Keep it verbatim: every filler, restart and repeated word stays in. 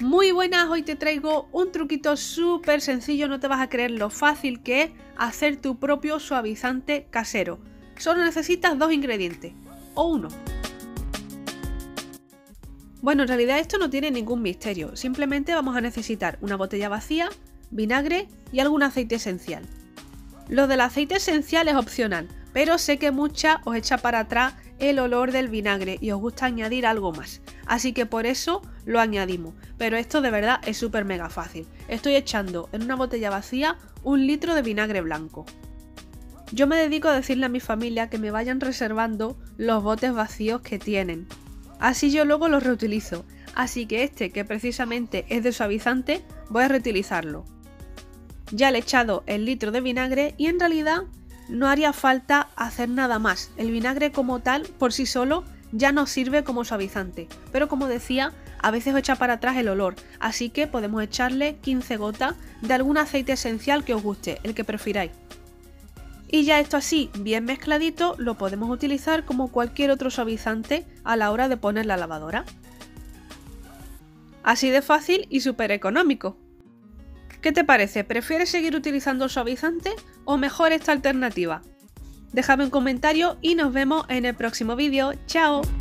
Muy buenas, hoy te traigo un truquito súper sencillo, no te vas a creer lo fácil que es hacer tu propio suavizante casero. Solo necesitas dos ingredientes, o uno. Bueno, en realidad esto no tiene ningún misterio, simplemente vamos a necesitar una botella vacía, vinagre y algún aceite esencial. Lo del aceite esencial es opcional, pero sé que mucha os echa para atrás el olor del vinagre y os gusta añadir algo más, así que por eso lo añadimos, pero esto de verdad es súper mega fácil. Estoy echando en una botella vacía un litro de vinagre blanco. Yo me dedico a decirle a mi familia que me vayan reservando los botes vacíos que tienen, así yo luego los reutilizo, así que este, que precisamente es de suavizante, voy a reutilizarlo. Ya le he echado el litro de vinagre y en realidad no haría falta hacer nada más. El vinagre como tal, por sí solo, ya nos sirve como suavizante, pero como decía, a veces os echa para atrás el olor, así que podemos echarle quince gotas de algún aceite esencial que os guste, el que prefiráis. Y ya esto así, bien mezcladito, lo podemos utilizar como cualquier otro suavizante a la hora de poner la lavadora. Así de fácil y súper económico. ¿Qué te parece? ¿Prefieres seguir utilizando el suavizante o mejor esta alternativa? Déjame un comentario y nos vemos en el próximo vídeo. ¡Chao!